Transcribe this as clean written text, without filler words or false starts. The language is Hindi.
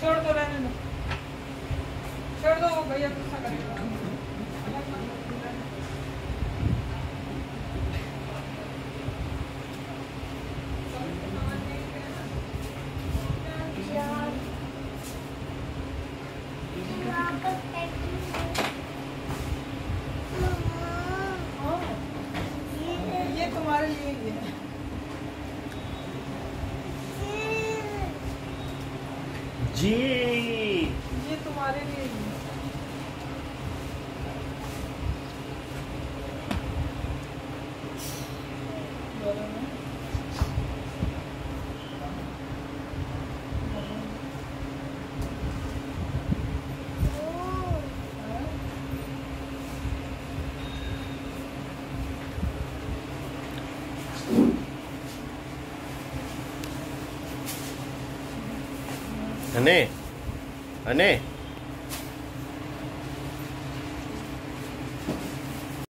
छोड़ दो, रहने दो, छोड़ दो, वो भैया गुस्सा करेगा। ये तुम्हारे लिए ही है। जी ये तुम्हारे लिए ही है। अने अने